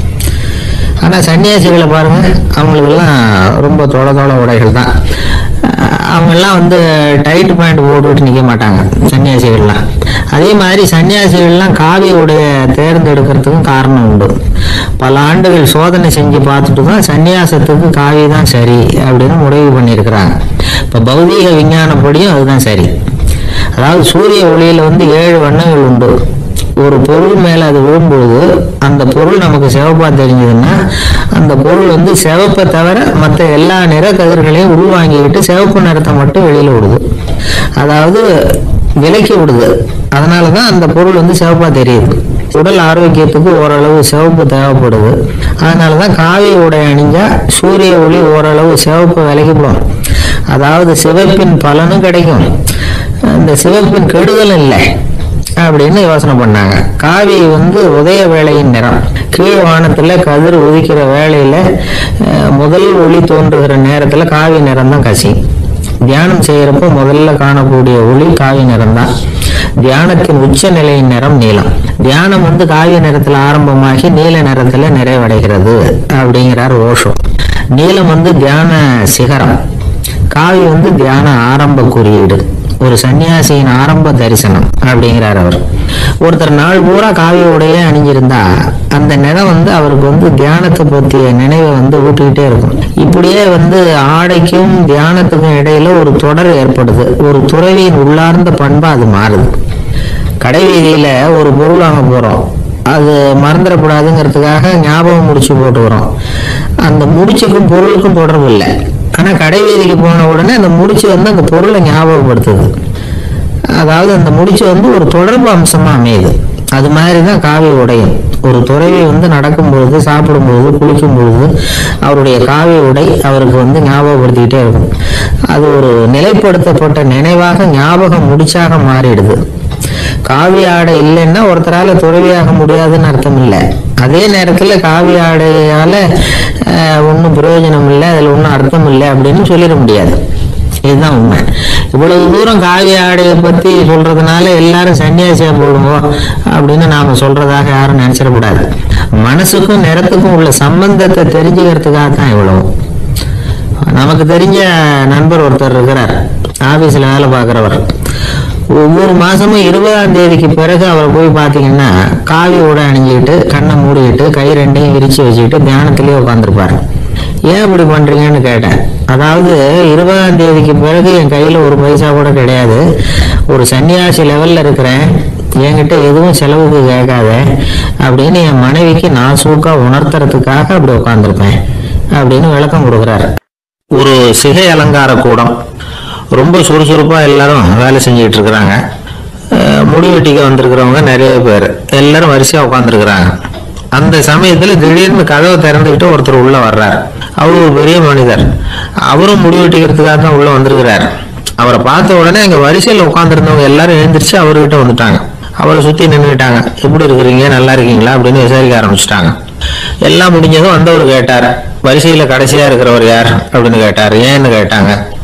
ஆனால் சன்னியாசிகளை பாருங்கள், அவங்களுக்கெல்லாம் ரொம்ப தொலை தொலை உடைகள் தான். அவங்கெல்லாம் வந்து டைட் பேண்ட் போட்டுவிட்டு நிற்க மாட்டாங்க சன்னியாசிகள்லாம். அதே மாதிரி சன்னியாசிகள்லாம் காவி உடைய தேர்ந்தெடுக்கிறதுக்கும் காரணம் உண்டு. பல ஆண்டுகள் சோதனை செஞ்சு பார்த்துட்டு தான் சன்னியாசத்துக்கு காவி தான் சரி அப்படின்னு முடிவு பண்ணியிருக்கிறாங்க. இப்போ பௌதீக விஞ்ஞானப்படியும் அதுதான் சரி. அதாவது சூரிய ஒளியில் வந்து ஏழு வண்ணங்கள் உண்டு. ஒரு பொருள் மேலே அது விழும்பொழுது அந்த பொருள் நமக்கு சிவப்பாக தெரிஞ்சதுன்னா அந்த பொருள் வந்து சிவப்பை தவிர மற்ற எல்லா நிற கதிர்களையும் உள்வாங்கிக்கிட்டு சிவப்பு நிறத்தை மட்டும் வெளியில் விடுது, அதாவது விலக்கி விடுது. அதனால தான் அந்த பொருள் வந்து சிவப்பாக தெரியுது. உடல் ஆரோக்கியத்துக்கு ஓரளவு சிவப்பு தேவைப்படுது. அதனால தான் காவி உடை அணிஞ்சா சூரிய ஒளி ஓரளவு சிவப்பு விலகிவிடும். அதாவது சிவப்பின் பலனும் கிடைக்கும், அந்த சிவப்பின் கெடுதலும் இல்லை அப்படின்னு யோசனை பண்ணாங்க. காவி வந்து உதய வேளையின் நிறம். கீழ் வானத்துல கதிர் உதிக்கிற வேளையில முதல் ஒளி தோன்றுகிற நேரத்துல காவி நிறம் தான் கசி. தியானம் செய்யறப்ப முதல்ல காணக்கூடிய ஒளி காவி நிறம் தான். தியானத்தின் உச்ச நிலையின் நிறம் நீலம். தியானம் வந்து காவி நிறத்துல ஆரம்பமாகி நீல நிறத்துல நிறைவடைகிறது அப்படிங்கிறார் ஓஷோ. நீலம் வந்து தியான சிகரம், காவி வந்து தியான ஆரம்ப குறியீடு, ஒரு சன்னியாசியின் ஆரம்ப தரிசனம் அப்படிங்கிறார் அவர். ஒருத்தர் நாள் பூரா காவி உடையே அணிஞ்சிருந்தா அந்த நிறம் வந்து அவருக்கு வந்து தியானத்தை பற்றிய நினைவை வந்து ஊட்டிக்கிட்டே இருக்கும். இப்படியே வந்து ஆடைக்கும் தியானத்துக்கும் இடையில ஒரு தொடர் ஏற்படுது. ஒரு துறவியின் உள்ளார்ந்த பண்பா அது மாறுது. கடை வீதியில ஒரு பொருள் வாங்க போறோம், அது மறந்துடக்கூடாதுங்கிறதுக்காக ஞாபகம் முடிச்சு போட்டுக்கிறோம். அந்த முடிச்சுக்கும் பொருளுக்கும் தொடர்பு இல்லை. ஆனால் கடை வீதிக்கு போன உடனே அந்த முடிச்சு வந்து அந்த பொருளை ஞாபகப்படுத்துது. அதாவது அந்த முடிச்சு வந்து ஒரு தொடர்பு அம்சமாக அமையுது. அது மாதிரி தான் காவி உடையும். ஒரு துறவி வந்து நடக்கும்பொழுது, சாப்பிடும்பொழுது, குளிக்கும் பொழுது அவருடைய காவி உடை அவருக்கு வந்து ஞாபகப்படுத்திக்கிட்டே இருக்கும். அது ஒரு நிலைப்படுத்தப்பட்ட நினைவாக ஞாபகம் முடிச்சாக மாறிடுது. காவி ஆடை இல்லைன்னா ஒருத்தரால துறவியாக முடியாதுன்னு அர்த்தம் இல்லை. அதே நேரத்தில் காவி ஆடையால ஒன்றும் பிரயோஜனம் இல்லை, அதில் ஒன்றும் அர்த்தம் இல்லை அப்படின்னு சொல்லிட முடியாது. இதுதான் உண்மை. இவ்வளவு தூரம் காவி ஆடையை பற்றி சொல்றதுனால எல்லாரும் சன்னியாசியா போடுவோம் அப்படின்னு நாம சொல்றதாக யாரும் நினைச்சிடக்கூடாது. மனசுக்கும் நிறத்துக்கும் உள்ள சம்பந்தத்தை தெரிஞ்சுக்கிறதுக்காக தான் இவ்வளவு. நமக்கு தெரிஞ்ச நண்பர் ஒருத்தர் இருக்கிறார், ஆபீஸ்ல வேலை பார்க்குறவர். ஒவ்வொரு மாசமும் இருபதாம் தேதிக்கு பிறகு அவரை போய் பார்த்தீங்கன்னா காவி உடை அணிஞ்சிக்கிட்டு கண்ணை மூடிக்கிட்டு கை ரெண்டையும் விரிச்சு வச்சுக்கிட்டு தியானத்திலேயே உட்காந்துருப்பாரு. ஏன் இப்படி பண்றீங்கன்னு கேட்டேன். அதாவது இருபதாம் தேதிக்கு பிறகு என் கையில ஒரு பைசா கூட கிடையாது, ஒரு சன்னியாசி லெவல்ல இருக்கிறேன், என்கிட்ட எதுவும் செலவுக்கு கேட்காத அப்படின்னு என் மனைவிக்கு நான் சூக்கா உணர்த்துறதுக்காக அப்படி உட்காந்துருப்பேன் அப்படின்னு விளக்கம் கொடுக்குறாரு. ஒரு சிகை அலங்கார கூடம், ரொம்ப சுறுசுறுப்பாக எல்லாரும் வேலை செஞ்சுக்கிட்டு இருக்கிறாங்க. முடி வெட்டிக்க வந்திருக்கிறவங்க நிறைய பேர், எல்லாரும் வரிசையாக உட்காந்துருக்குறாங்க. அந்த சமயத்தில் திடீர்னு கதவை திறந்துக்கிட்டு ஒருத்தர் உள்ள வர்றார். அவரு ஒரு பெரிய மனிதர், அவரும் முடி வெட்டிக்கிறதுக்காக தான் உள்ள வந்திருக்கிறார். அவரை பார்த்த உடனே எங்கள் வரிசையில் உட்காந்துருந்தவங்க எல்லாரும் எழுந்திரிச்சு அவர்கிட்ட வந்துட்டாங்க. அவரை சுற்றி நின்றுக்கிட்டாங்க. எப்படி இருக்கிறீங்க, நல்லா இருக்கீங்களா அப்படின்னு விசாரிக்க ஆரம்பிச்சுட்டாங்க. எல்லாம் முடிஞ்சதும் வந்தவர் கேட்டார், வரிசையில் கடைசியாக இருக்கிறவர் யார் அப்படின்னு கேட்டார். ஏன்னு கேட்டாங்க.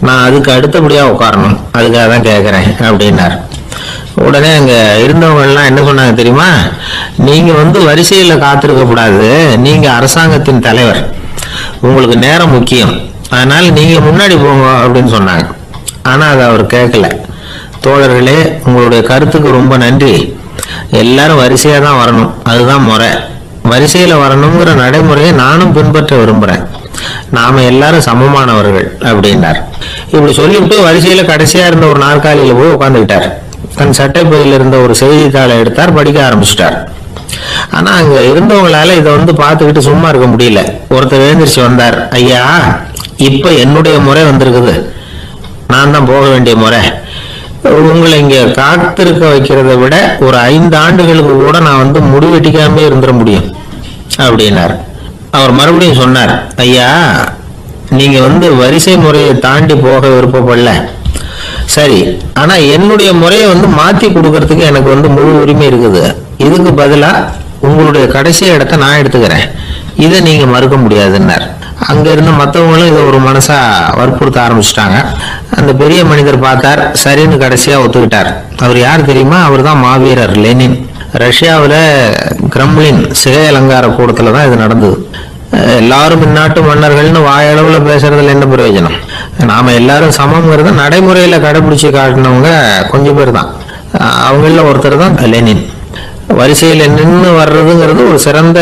நான் அதுக்கு அடுத்தபடியாக உட்காரணும், அதுக்காக தான் கேட்குறேன் அப்படின்னார். உடனே அங்கே இருந்தவங்கெல்லாம் என்ன சொன்னாங்க தெரியுமா? நீங்கள் வந்து வரிசையில் காத்திருக்கக்கூடாது, நீங்கள் அரசாங்கத்தின் தலைவர், உங்களுக்கு நேரம் முக்கியம், அதனால் நீங்கள் முன்னாடி போங்க அப்படின்னு சொன்னாங்க. ஆனால் அதை அவர் கேட்கல. தோழர்களே, உங்களுடைய கருத்துக்கு ரொம்ப நன்றி. எல்லாரும் வரிசையாக தான் வரணும், அதுதான் முறை. வரிசையில் வரணுங்கிற நடைமுறையை நானும் பின்பற்ற விரும்புகிறேன். நாம எல்லாரும் சமமானவர்கள் அப்படின்னார். இப்படி சொல்லிவிட்டு வரிசையில் கடைசியாக இருந்த ஒரு நாற்காலியில் போய் உட்காந்துக்கிட்டார். தன் சட்டைப்பையில் இருந்த ஒரு செய்தித்தாளை எடுத்தார், படிக்க ஆரம்பிச்சிட்டார். ஆனால் அங்கே இருந்தவங்களால இதை வந்து பார்த்துக்கிட்டு சும்மா இருக்க முடியல. ஒருத்தர் எழுந்திரிச்சு வந்தார். ஐயா, இப்போ என்னுடைய முறை வந்திருக்குது, நான் தான் போக வேண்டிய முறை. உங்களை இங்கே காத்திருக்க வைக்கிறத விட ஒரு ஐந்து ஆண்டுகளுக்கு கூட நான் வந்து முடிவெட்டிக்காமே இருந்துட முடியும் அப்படின்னார். அவர் மறுபடியும் சொன்னார், ஐயா, நீங்க வந்து வரிசை முறையை தாண்டி போக விருப்பப்படல, சரி, ஆனா என்னுடைய முறையை வந்து மாத்தி கொடுக்கறதுக்கு எனக்கு வந்து முழு உரிமை இருக்குது. இதுக்கு பதிலா உங்களுடைய கடைசி இடத்தை நான் எடுத்துக்கிறேன், இதை நீங்க மறுக்க முடியாதுன்னார். அங்க இருந்த மற்றவங்களும் இதை ஒரு மனசா வற்புறுத்த ஆரம்பிச்சிட்டாங்க. அந்த பெரிய மனிதர் பார்த்தார், சரின்னு கடைசியா ஒத்துக்கிட்டார். அவர் யார் தெரியுமா? அவர் தான் மாவீரர் லெனின். ரஷ்யாவில் கிரெம்ளின் சிகை அலங்கார கூடத்துல தான் இது நடந்தது. எல்லாரும் இந்நாட்டு மன்னர்கள்னு வாயளவுல பேசுறதுல என்ன பிரயோஜனம்? நாம எல்லாரும் சமம்ங்கிறத நடைமுறையில கடைபிடிச்சு காட்டினவங்க கொஞ்சம் பேர் தான். அவங்கள ஒருத்தர் தான் லெனின். வரிசையில் நின்று வர்றதுங்கிறது ஒரு சிறந்த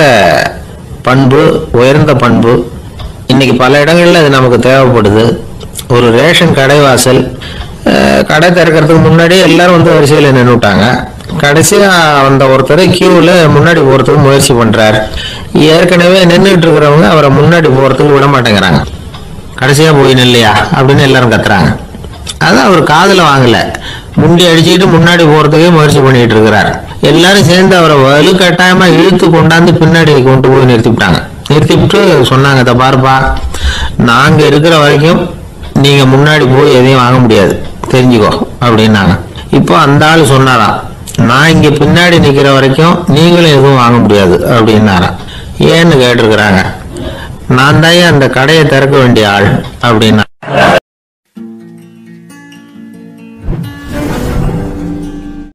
பண்பு, உயர்ந்த பண்பு. இன்னைக்கு பல இடங்கள்ல அது நமக்கு தேவைப்படுது. ஒரு ரேஷன் கடைவாசல், கடை திறக்கிறதுக்கு முன்னாடியே எல்லாரும் வந்து வரிசையில் நின்றுட்டாங்க. கடைசியா வந்த ஒருத்தர் கியூவில் முன்னாடி போறதுக்கு முயற்சி பண்றார். ஏற்கனவே நின்றுட்டு இருக்கிறவங்க அவரை முன்னாடி போறதுக்கு விட மாட்டேங்கிறாங்க. கடைசியா போய் நில்லையா அப்படின்னு எல்லாரும் கத்துறாங்க. அதான் அவர் காதுல வாங்கல, முண்டி அடிச்சுக்கிட்டு முன்னாடி போறதுக்கே முயற்சி பண்ணிட்டு இருக்கிறார். எல்லாரும் சேர்ந்து அவரை வலுக்கட்டாயமா இழுத்து கொண்டாந்து பின்னாடி கொண்டு போய் நிறுத்திவிட்டாங்க. நிறுத்திவிட்டு சொன்னாங்க, இதை பாருப்பா, நாங்க இருக்கிற வரைக்கும் நீங்க முன்னாடி போய் எதையும் வாங்க முடியாது, தெரிஞ்சுக்கோ அப்படின்னாங்க. இப்போ அந்த ஆள் சொன்னாராம், நான் இங்க பின்னாடி நிக்கிற வரைக்கும் நீங்களும் எதுவும் வாங்க முடியாது அப்படின்னாராம். ஏன்னு கேட்டிருக்கிறாங்க. நான் தான் அந்த கடையை திறக்க வேண்டிய ஆள் அப்படின்னா.